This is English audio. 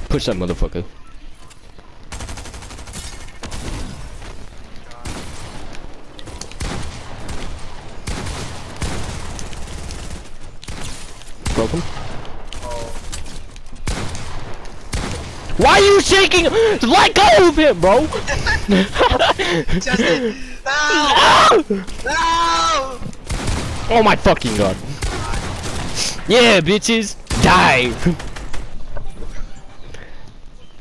Push that motherfucker. Broke him. Why are you shaking? Let go of him, bro! Justin! No! No! Oh my fucking god. Yeah, bitches! Die!